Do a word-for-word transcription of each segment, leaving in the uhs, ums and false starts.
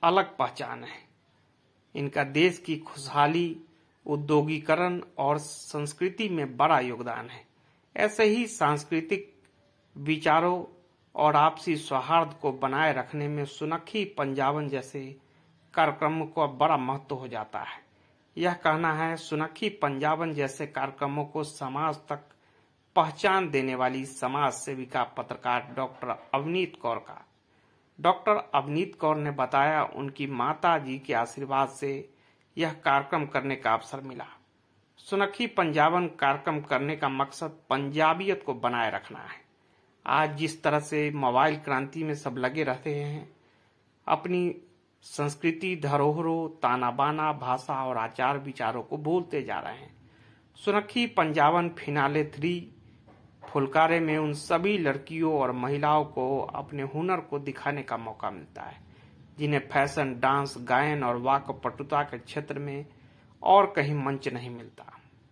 अलग पहचान है। इनका देश की खुशहाली, उद्योगीकरण और संस्कृति में बड़ा योगदान है। ऐसे ही सांस्कृतिक विचारों और आपसी सौहार्द को बनाए रखने में सुनक्खी पंजाबन जैसे कार्यक्रमों का बड़ा महत्व हो जाता है। यह कहना है सुनक्खी पंजाबन जैसे कार्यक्रमों को समाज तक पहचान देने वाली समाज सेविका पत्रकार डॉक्टर अवनीत कौर का। डॉक्टर अवनीत कौर ने बताया उनकी माता जी के आशीर्वाद से यह कार्यक्रम करने का अवसर मिला। सुनक्खी पंजाबन कार्यक्रम करने का मकसद पंजाबियत को बनाए रखना है। आज जिस तरह से मोबाइल क्रांति में सब लगे रहते हैं, अपनी संस्कृति, धरोहरों, ताना बाना, भाषा और आचार विचारों को भूलते जा रहे हैं। सुनक्खी पंजाबन फिनाले थ्री फुलकारे में उन सभी लड़कियों और महिलाओं को अपने हुनर को दिखाने का मौका मिलता है जिन्हें फैशन, डांस, गायन और वाक्पटुता के क्षेत्र में और कहीं मंच नहीं मिलता।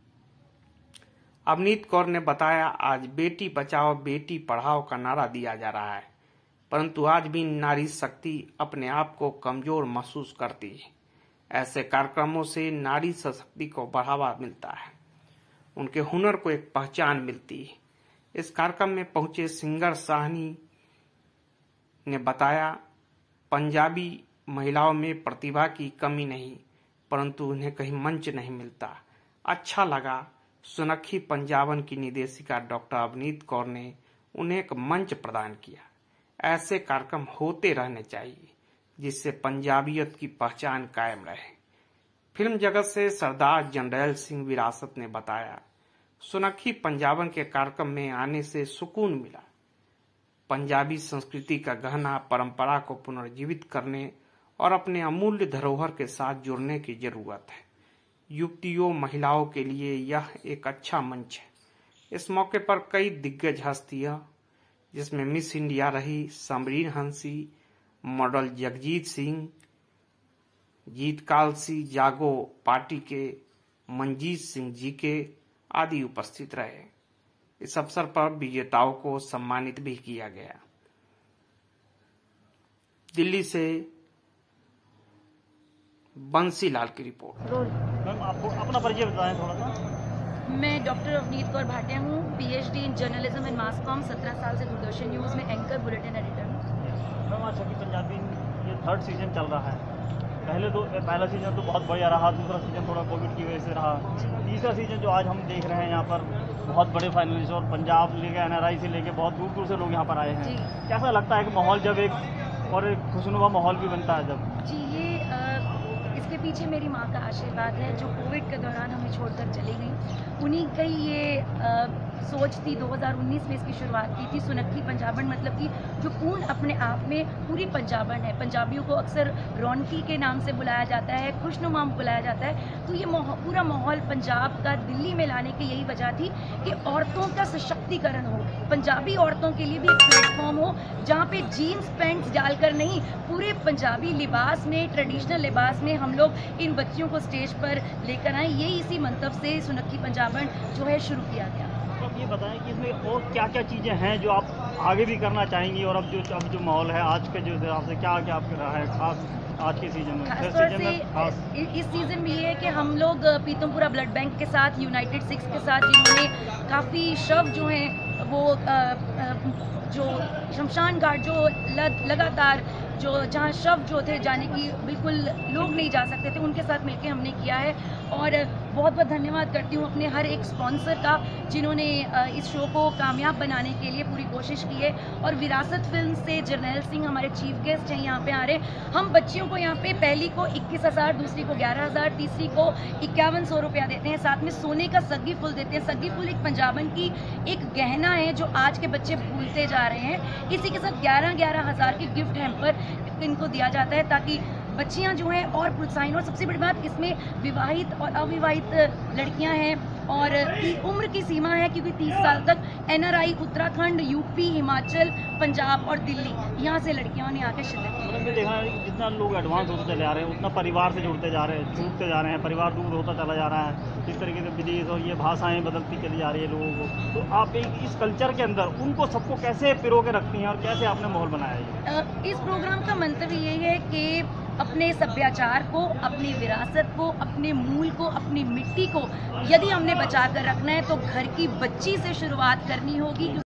अवनीत कौर ने बताया आज बेटी बचाओ बेटी पढ़ाओ का नारा दिया जा रहा है, परंतु आज भी नारी शक्ति अपने आप को कमजोर महसूस करती है। ऐसे कार्यक्रमों से नारी शक्ति को बढ़ावा मिलता है, उनके हुनर को एक पहचान मिलती है। इस कार्यक्रम में पहुंचे सिंगर साहनी ने बताया पंजाबी महिलाओं में प्रतिभा की कमी नहीं, परंतु उन्हें कहीं मंच नहीं मिलता। अच्छा लगा। सुनक्खी पंजाबन की निदेशिका डॉक्टर अवनीत कौर ने उन्हें एक मंच प्रदान किया। ऐसे कार्यक्रम होते रहने चाहिए जिससे पंजाबियत की पहचान कायम रहे। फिल्म जगत से सरदार जनरल सिंह विरासत ने बताया सुनक्खी पंजाबन के कार्यक्रम में आने से सुकून मिला। पंजाबी संस्कृति का गहना परंपरा को पुनर्जीवित करने और अपने अमूल्य धरोहर के साथ जुड़ने की जरूरत है। युवतियों, महिलाओं के लिए यह एक अच्छा मंच है। इस मौके पर कई दिग्गज हस्तियां जिसमें मिस इंडिया रही समरीन हंसी, मॉडल जगजीत सिंह, जीत कालसी, जागो पार्टी के मंजीत सिंह जी के आदि उपस्थित रहे। इस अवसर पर विजेताओं को सम्मानित भी किया गया। दिल्ली से बंसीलाल की रिपोर्ट। मैम आपको अपना परिचय बताएं थोड़ा सा। मैं डॉक्टर अवनीत कौर भाटिया हूँ, PhD in journalism and mass comm. सत्रह साल से दूरदर्शन न्यूज़ में एंकर, बुलेटिन एडिटर हूँ। मैम आज सभी पंजाबी ये थर्ड सीजन चल रहा है। पहले तो पहला सीजन तो बहुत बढ़िया रहा, दूसरा सीजन थोड़ा कोविड की वजह से रहा, तीसरा सीजन जो आज हम देख रहे हैं यहाँ पर बहुत बड़े फाइनलिस्ट और पंजाब लेके एनआरआई से लेके बहुत दूर दूर से लोग यहाँ पर आए हैं। कैसा लगता है कि माहौल जब एक और एक खुशनुमा माहौल भी बनता है जब? जी ये आ, इसके पीछे मेरी माँ का आशीर्वाद है जो कोविड के दौरान हमें छोड़कर चली गई। उन्हीं का ये आ, सोच थी, दो हज़ार उन्नीस में इसकी शुरुआत की थी। सुनक्खी पंजाबन मतलब कि जो पूर्ण अपने आप में पूरी पंजाबन है। पंजाबियों को अक्सर रौनकी के नाम से बुलाया जाता है, खुशनुमा बुलाया जाता है। तो ये पूरा माहौल पंजाब का दिल्ली में लाने की यही वजह थी कि औरतों का सशक्तिकरण हो, पंजाबी औरतों के लिए भी एक प्लेटफॉर्म हो जहाँ पे जीन्स पैंट्स डालकर नहीं, पूरे पंजाबी लिबास में, ट्रेडिशनल लिबास में हम लोग इन बच्चियों को स्टेज पर लेकर आए। यही इसी मंतव से सुनक्खी पंजाबन जो है शुरू किया गया। आप ये बताएं कि इसमें और क्या क्या चीज़ें हैं जो आप आगे भी करना चाहेंगी, और अब जो अब जो माहौल है आज के जो हिसाब से क्या क्या आप कर रहा है खास आज के सीजन में? खासतौर से खास इस सीजन में ये है कि हम लोग पीतमपुरा ब्लड बैंक के साथ, यूनाइटेड सिक्स के साथ, जिन्होंने काफ़ी शव जो हैं वो आ, आ, जो शमशान घाट जो लगातार जो जहाँ शव जो थे जाने की बिल्कुल लोग नहीं जा सकते थे, उनके साथ मिलकर हमने किया है। और बहुत बहुत धन्यवाद करती हूँ अपने हर एक स्पॉन्सर का जिन्होंने इस शो को कामयाब बनाने के लिए पूरी कोशिश की है। और विरासत फिल्म से जर्नैल सिंह हमारे चीफ गेस्ट हैं, यहाँ पे आ रहे हैं। हम बच्चियों को यहाँ पे पहली को इक्कीस हज़ार, दूसरी को ग्यारह हज़ार, तीसरी को इक्यावन सौ रुपया देते हैं। साथ में सोने का सग्गी फूल देते हैं। सग्गी फूल एक पंजाबन की एक गहना है जो आज के बच्चे भूलते जा रहे हैं। इसी के साथ ग्यारह ग्यारह हज़ार की गिफ्ट हैम्पर इनको दिया जाता है ताकि बच्चियां जो हैं और प्रोत्साहन। और सबसे बड़ी बात इसमें विवाहित और अविवाहित लड़कियां हैं और उम्र की सीमा है क्योंकि तीस साल तक एनआरआई उत्तराखंड, यूपी, हिमाचल, पंजाब और दिल्ली यहाँ से लड़कियों ने आके शिरकत की। मैंने देखा है कि जितना लोग एडवांस होते चले जा रहे हैं उतना परिवार से जुड़ते जा रहे हैं, छूटते जा रहे हैं, परिवार दूर होता चला जा रहा है। इस तरीके से विदेश और ये भाषाएं बदलती चली जा रही है लोगों को। तो आप एक इस कल्चर के अंदर उनको सबको कैसे पिरो के रखती हैं और कैसे आपने माहौल बनाया है? इस प्रोग्राम का मंतव्य यही है कि अपने सभ्याचार को, अपनी विरासत को, अपने मूल को, अपनी मिट्टी को यदि हमने बचा कर रखना है तो घर की बच्ची से शुरुआत करनी होगी।